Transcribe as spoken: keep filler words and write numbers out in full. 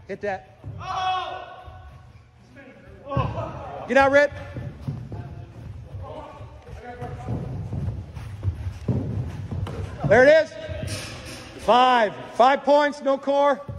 Hit that. Get out, Red. There it is. Five. Five points, no core.